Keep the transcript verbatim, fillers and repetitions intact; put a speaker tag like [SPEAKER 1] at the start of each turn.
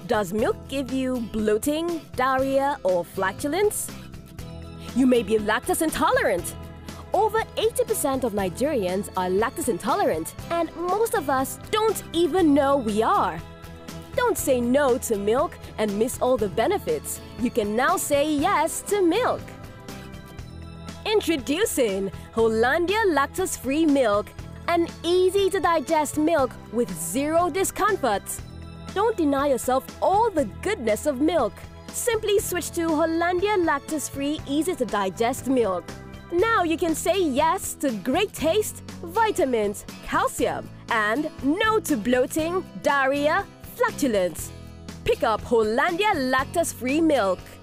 [SPEAKER 1] Does milk give you bloating, diarrhea, or flatulence? You may be lactose intolerant. Over eighty percent of Nigerians are lactose intolerant, and most of us don't even know we are. Don't say no to milk and miss all the benefits. You can now say yes to milk. Introducing Hollandia Lactose-Free Milk, an easy-to-digest milk with zero discomfort. Don't deny yourself all the goodness of milk. Simply switch to Hollandia Lactose-Free Easy-to-Digest Milk. Now you can say yes to great taste, vitamins, calcium, and no to bloating, diarrhea, flatulence. Pick up Hollandia Lactose-Free Milk.